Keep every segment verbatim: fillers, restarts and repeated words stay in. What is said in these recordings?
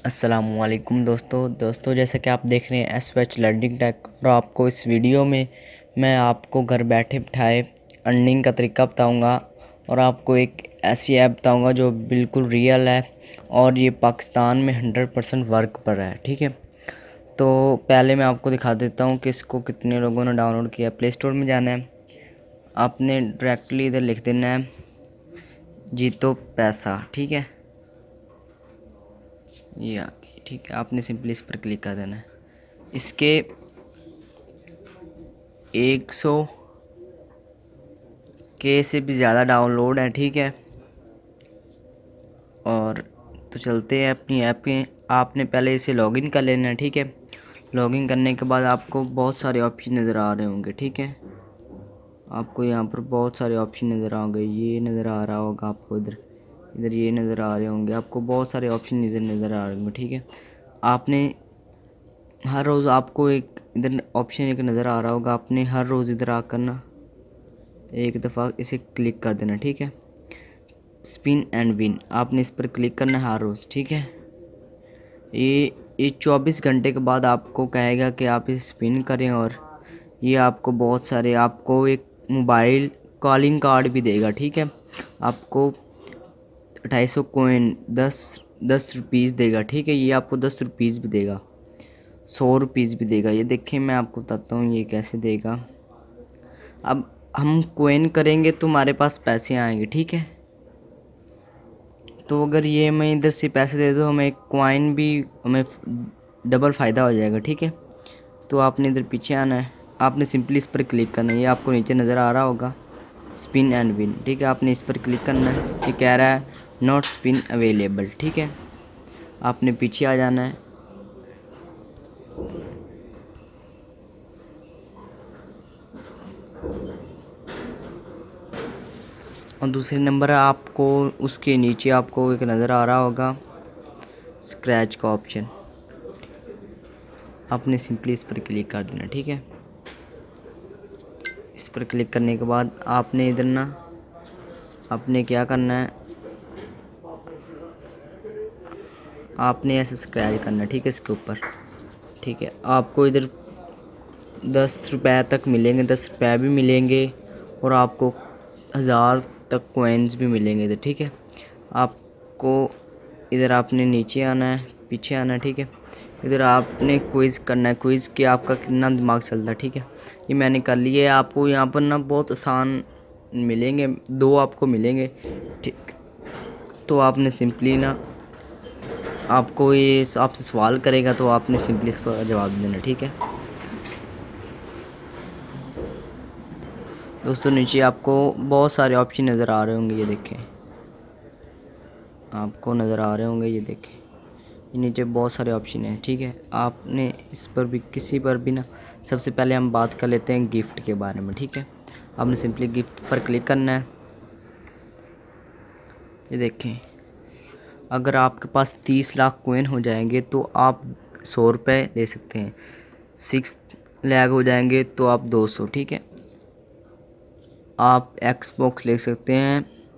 अस्सलामुअलैकुम दोस्तों दोस्तों जैसा कि आप देख रहे हैं एस एच लर्निंग टेक, और आपको इस वीडियो में मैं आपको घर बैठे बिठाए अर्निंग का तरीका बताऊंगा और आपको एक ऐसी ऐप बताऊंगा जो बिल्कुल रियल है और ये पाकिस्तान में हंड्रेड परसेंट वर्क पर है। ठीक है, तो पहले मैं आपको दिखा देता हूँ कि इसको कितने लोगों ने डाउनलोड किया। प्ले स्टोर में जाना है, आपने डायरेक्टली इधर लिख देना है जीतो पैसा। ठीक है, ये आ गई। ठीक है, आपने सिंपली इस पर क्लिक कर देना है। इसके एक सौ के से भी ज़्यादा डाउनलोड है। ठीक है, और तो चलते हैं अपनी ऐप पे। आपने पहले इसे लॉगिन कर लेना है। ठीक है, लॉगिन करने के बाद आपको बहुत सारे ऑप्शन नज़र आ रहे होंगे। ठीक है, आपको यहाँ पर बहुत सारे ऑप्शन नज़र आ गए, ये नज़र आ रहा होगा आपको, इधर इधर ये नज़र आ रहे होंगे आपको, बहुत सारे ऑप्शन इधर नज़र आ रहे होंगे। ठीक है, आपने हर रोज़ आपको एक इधर ऑप्शन एक नज़र आ रहा होगा, आपने हर रोज़ इधर आकर ना एक दफ़ा इसे क्लिक कर देना। ठीक है, स्पिन एंड विन, आपने इस पर क्लिक करना है हर रोज़। ठीक है, ये ये चौबीस घंटे के बाद आपको कहेगा कि आप इसे स्पिन करें, और ये आपको बहुत सारे आपको एक मोबाइल कॉलिंग कार्ड भी देगा। ठीक है, आपको ढाई सौ कोइन दस दस रुपीज़ देगा। ठीक है, ये आपको दस रुपीज़ भी देगा, सौ रुपीज़ भी देगा। ये देखिए मैं आपको बताता हूँ ये कैसे देगा। अब हम कोइन करेंगे तो हमारे पास पैसे आएंगे। ठीक है, तो अगर ये मैं इधर से पैसे दे दूँ हमें कॉइन भी हमें डबल फ़ायदा हो जाएगा। ठीक है, तो आपने इधर पीछे आना है, आपने सिंपली इस पर क्लिक करना है। ये आपको नीचे नज़र आ रहा होगा स्पिन एंड विन। ठीक है, आपने इस पर क्लिक करना है। ये कह रहा है नॉट स्पिन अवेलेबल। ठीक है, आपने पीछे आ जाना है। और दूसरे नंबर आपको उसके नीचे आपको एक नज़र आ रहा होगा स्क्रैच का ऑप्शन, आपने सिंपली इस पर क्लिक कर देना। ठीक है, इस पर क्लिक करने के बाद आपने इधर ना आपने क्या करना है, आपने ऐसे स्क्रैच करना है। ठीक है, इसके ऊपर। ठीक है, आपको इधर दस रुपये तक मिलेंगे, दस रुपये भी मिलेंगे और आपको हज़ार तक कोइंस भी मिलेंगे इधर। ठीक है, आपको इधर आपने नीचे आना है, पीछे आना है। ठीक है, इधर आपने क्विज़ करना है, क्विज़ कि आपका कितना दिमाग चलता है। ठीक है, ये मैंने कर लिया है। आपको यहाँ पर ना बहुत आसान मिलेंगे, दो आपको मिलेंगे। ठीक, तो आपने सिंपली ना आपको ये आपसे सवाल करेगा तो आपने सिंपली इसका जवाब देना। ठीक है दोस्तों, नीचे आपको बहुत सारे ऑप्शन नज़र आ रहे होंगे, ये देखें, आपको नज़र आ रहे होंगे, ये देखें, ये नीचे बहुत सारे ऑप्शन हैं। ठीक है, आपने इस पर भी किसी पर भी ना, सबसे पहले हम बात कर लेते हैं गिफ्ट के बारे में। ठीक है, आपने सिंपली गिफ्ट पर क्लिक करना है। ये देखें, अगर आपके पास तीस लाख कोइन हो जाएंगे तो आप सौ रुपये ले सकते हैं, सिक्स लाख हो जाएंगे तो आप दो सौ। ठीक है, आप एक्सबॉक्स ले सकते हैं।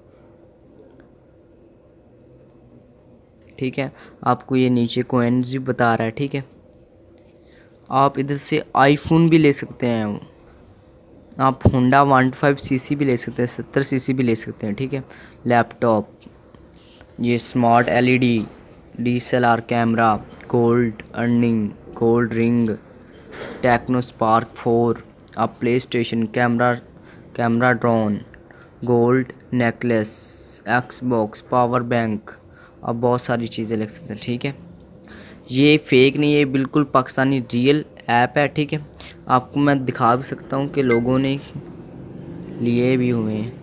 ठीक है, आपको ये नीचे कोइंस भी बता रहा है। ठीक है, आप इधर से आईफोन भी ले सकते हैं, आप Honda one two five C C भी ले सकते हैं, सत्तर सी सी भी ले सकते हैं। ठीक है, लैपटॉप, ये smart L E D, D S L R camera, gold earring, gold ring, Tecno Spark four, आप PlayStation camera, camera drone, gold necklace, Xbox, power bank, आप बहुत सारी चीज़ें लिख सकते हैं। ठीक है, ये फेक नहीं है, ये बिल्कुल पाकिस्तानी रियल ऐप है। ठीक है, आपको मैं दिखा भी सकता हूँ कि लोगों ने लिए भी हुए हैं।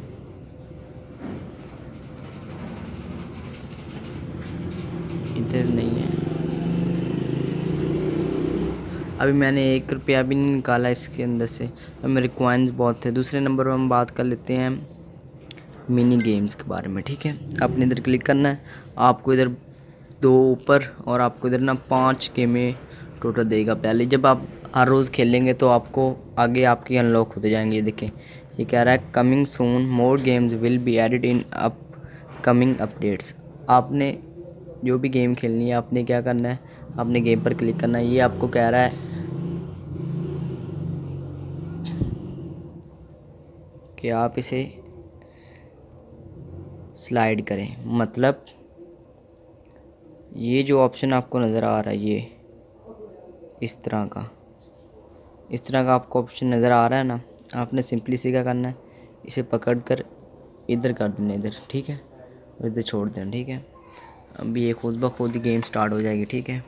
इधर नहीं है, अभी मैंने एक रुपया भी नहीं निकाला इसके अंदर से, और मेरे कॉइन्स बहुत थे। दूसरे नंबर पर हम बात कर लेते हैं मिनी गेम्स के बारे में। ठीक है, आपने इधर क्लिक करना है, आपको इधर दो ऊपर और आपको इधर ना पांच गेमें टोटल देगा। पहले जब आप हर रोज़ खेलेंगे तो आपको आगे आपकी अनलॉक होते जाएंगे। ये देखें, ये कह रहा है coming soon more games will be added in upcoming updates. आपने जो भी गेम खेलनी है आपने क्या करना है, आपने गेम पर क्लिक करना है। ये आपको कह रहा है कि आप इसे स्लाइड करें, मतलब ये जो ऑप्शन आपको नज़र आ रहा है, ये इस तरह का इस तरह का आपको ऑप्शन नज़र आ रहा है ना, आपने सिंपली से क्या करना है, इसे पकड़ कर इधर कर देना, इधर, ठीक है, और इधर छोड़ देना, ठीक है। अभी ये खुद ब खुद गेम स्टार्ट हो जाएगी, ठीक है।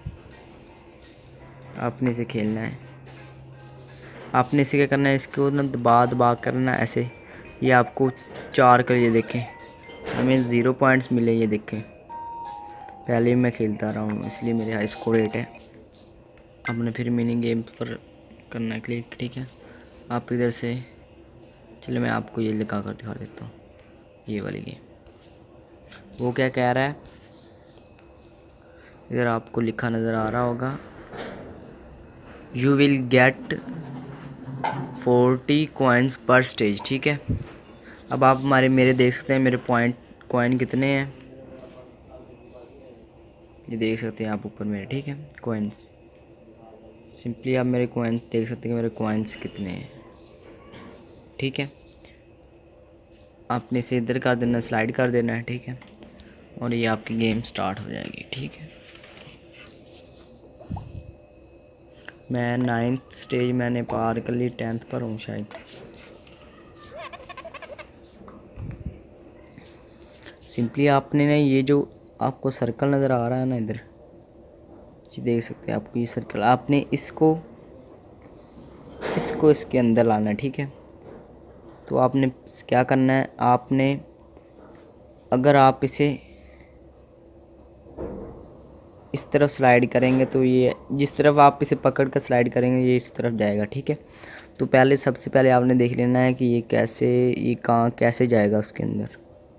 आपने इसे खेलना है, आपने इसे क्या करना है, इसको ना दबा दबा करना ऐसे। ये आपको चार कर, ये देखें हमें ज़ीरो पॉइंट्स मिले, ये देखें पहले भी मैं खेलता रहा हूँ इसलिए मेरे हाई स्कोर एट है। आपने फिर मिनी गेम पर करना है क्लिक, ठीक है। आप इधर से, चलो मैं आपको ये लगा कर दिखा देता हूँ, ये वाली गेम। वो क्या कह रहा है, इधर आपको लिखा नज़र आ रहा होगा, you will get forty coins per stage, ठीक है। अब आप हमारे मेरे देख सकते हैं मेरे पॉइंट कॉइन कितने हैं, ये देख सकते हैं आप ऊपर मेरे, ठीक है, कॉइन्स। सिंपली आप मेरे कॉइन्स देख सकते हैं, मेरे कॉइन्स कितने हैं, ठीक है। आपने इसे इधर कर देना, स्लाइड कर देना है, ठीक है, और ये आपकी गेम स्टार्ट हो जाएगी, ठीक है। मैं नाइन्थ स्टेज मैंने पार कर ली, टेंथ पर हूँ शायद। सिंपली आपने ना ये जो आपको सर्कल नज़र आ रहा है ना इधर, ये देख सकते हैं आपको ये सर्कल, आपने इसको इसको इसके अंदर लाना है, ठीक है। तो आपने क्या करना है, आपने अगर आप इसे इस तरफ स्लाइड करेंगे तो ये जिस तरफ आप इसे पकड़ कर स्लाइड करेंगे ये इस तरफ जाएगा, ठीक है। तो पहले सबसे पहले आपने देख लेना है कि ये कैसे, ये कहाँ कैसे जाएगा उसके अंदर।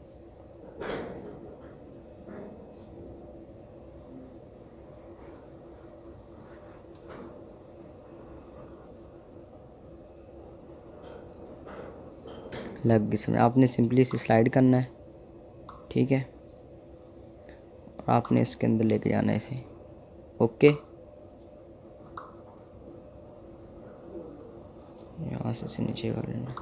लग गई समझ। आपने सिंपली इसे स्लाइड करना है, ठीक है, और आपने इसके अंदर लेके जाना है इसे, ओके। यहाँ से इसे नीचे कर लेना,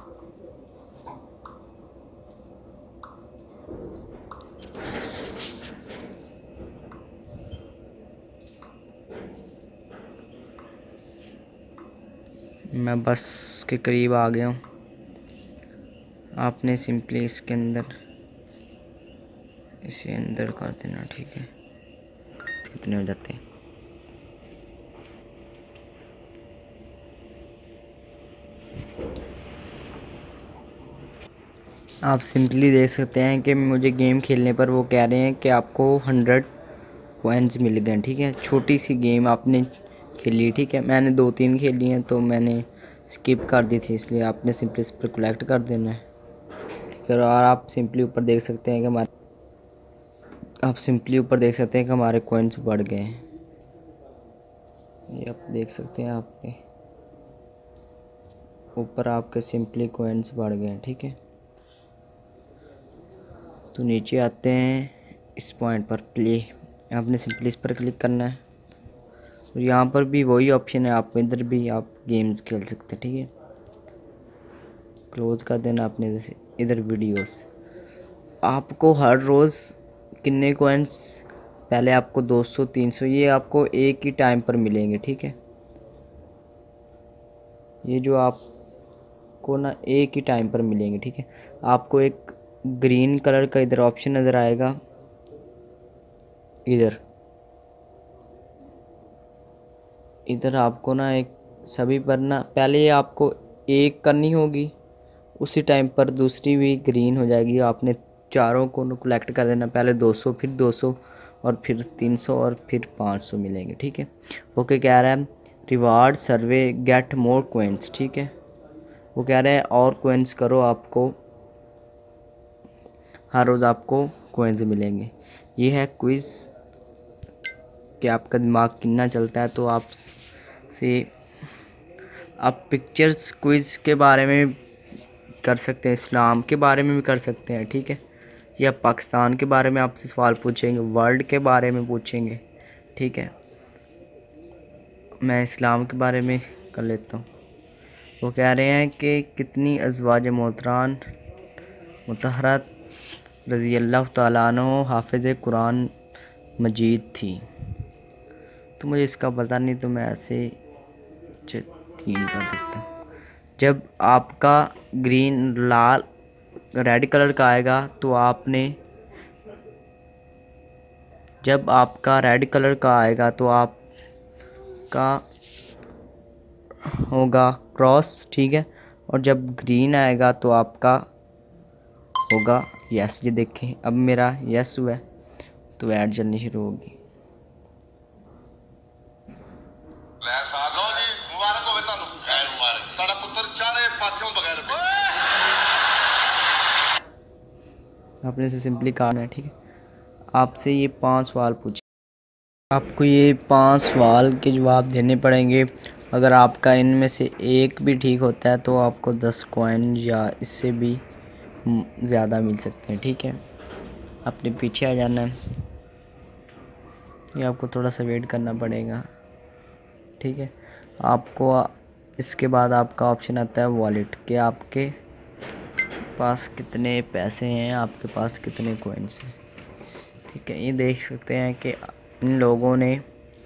मैं बस उसके करीब आ गया हूँ। आपने सिंपली इसके अंदर इसे अंदर कर देना, ठीक है। कितने हो जाते हैं, आप सिंपली देख सकते हैं कि मुझे गेम खेलने पर वो कह रहे हैं कि आपको हंड्रेड कॉइन्स मिल गए, ठीक है। छोटी सी गेम आपने खेली, ठीक है, मैंने दो तीन खेली हैं तो मैंने स्किप कर दी थी, इसलिए आपने सिंपली इस पर कलेक्ट कर देना है, ठीक है। और आप सिंपली ऊपर देख सकते हैं कि हमारे आप सिंपली ऊपर देख सकते हैं कि हमारे कॉइन्स बढ़ गए हैं, ये आप देख सकते हैं, आपके ऊपर आपके सिंपली कॉइन्स बढ़ गए हैं, ठीक है। तो नीचे आते हैं इस पॉइंट पर, प्ले, आपने सिंपली इस पर क्लिक करना है, और यहाँ पर भी वही ऑप्शन है, आप इधर भी आप गेम्स खेल सकते हैं, ठीक है। क्लोज कर देना आपने इधर से, इधर वीडियोस। आपको हर रोज़ कितने कॉइन्स, पहले आपको दो सौ तीन सौ ये आपको एक ही टाइम पर मिलेंगे, ठीक है। ये जो आपको ना एक ही टाइम पर मिलेंगे, ठीक है। आपको एक ग्रीन कलर का इधर ऑप्शन नज़र आएगा, इधर इधर आपको ना एक सभी पर ना पहले आपको एक करनी होगी, उसी टाइम पर दूसरी भी ग्रीन हो जाएगी। आपने चारों को कलेक्ट कर देना, पहले दो सौ, फिर दो सौ, और फिर तीन सौ, और फिर पाँच सौ मिलेंगे, ठीक है। ओके, कह रहा है reward survey get more coins, ठीक है। वो कह रहे हैं और कॉइन्स करो, आपको हर रोज़ आपको कॉइन्स मिलेंगे। ये है क्विज़ कि आपका दिमाग कितना चलता है। तो आप से आप पिक्चर्स क्विज़ के बारे में कर सकते हैं, इस्लाम के बारे में भी कर सकते हैं, ठीक है। या पाकिस्तान के बारे में आपसे सवाल पूछेंगे, वर्ल्ड के बारे में पूछेंगे, ठीक है। मैं इस्लाम के बारे में कर लेता हूँ। वो कह रहे हैं कि कितनी अज़वाज मोहतरान मुतहरत रज़ी अल्लाह तआला अन्हो हाफ़िज़ कुरान मजीद थी। तो मुझे इसका पता नहीं, तो मैं ऐसे तीन कर देता हूँ। जब आपका ग्रीन लाल रेड कलर का आएगा तो आपने जब आपका रेड कलर का आएगा तो आपका होगा क्रॉस, ठीक है। और जब ग्रीन आएगा तो आपका होगा यस। ये देखें, अब मेरा यस हुआ है तो ऐड चलनी शुरू होगी। आपने से सिंपली करना है, ठीक है। आपसे ये पांच सवाल पूछे, आपको ये पांच सवाल के जवाब देने पड़ेंगे। अगर आपका इनमें से एक भी ठीक होता है तो आपको दस कॉइन या इससे भी ज़्यादा मिल सकते हैं, ठीक है। अपने पीछे आ जाना है, ये आपको थोड़ा सा वेट करना पड़ेगा, ठीक है। आपको इसके बाद आपका ऑप्शन आता है वॉलेट के आपके पास कितने पैसे हैं, आपके पास कितने कॉइन्स हैं, ठीक है। ये देख सकते हैं कि इन लोगों ने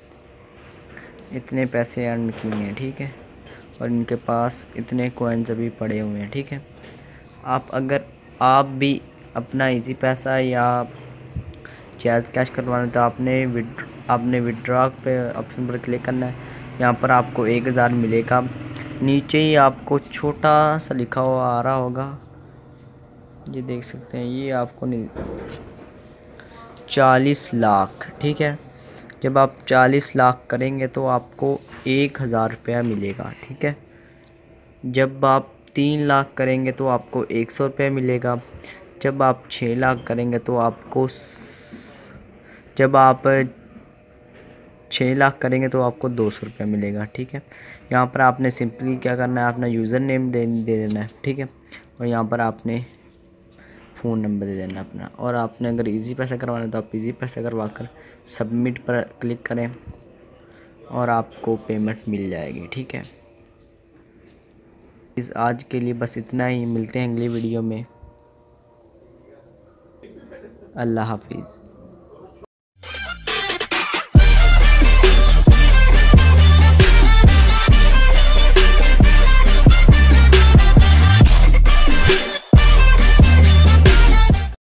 इतने पैसे अर्न किए हैं, ठीक है, और इनके पास इतने कॉइन्स अभी पड़े हुए हैं, ठीक है। आप अगर आप भी अपना इजी पैसा या जैज़ कैश करवाना है तो आपने विद आपने विड्रॉ पे ऑप्शन पर क्लिक करना है। यहाँ पर आपको एक हज़ार मिलेगा। नीचे ही आपको छोटा सा लिखा हुआ आ रहा होगा, ये देख सकते हैं, ये आपको नहीं चालीस लाख, ठीक है। जब आप चालीस लाख करेंगे तो आपको एक हज़ार रुपया मिलेगा, ठीक है। जब आप तीन लाख करेंगे तो आपको एक सौ रुपये मिलेगा। जब आप छः लाख करेंगे तो आपको जब आप छः लाख करेंगे तो आपको दो सौ रुपये मिलेगा, ठीक है। यहाँ पर आपने सिंपली क्या करना है, अपना यूज़र नेम दे दे देना है, ठीक है। और यहाँ पर आपने फ़ोन नंबर दे देना अपना। और आपने अगर इजी पैसा करवाना है तो आप इजी पैसा करवा कर सबमिट पर क्लिक करें और आपको पेमेंट मिल जाएगी, ठीक है। इस आज के लिए बस इतना ही, मिलते हैं अगली वीडियो में। अल्लाह हाफिज़।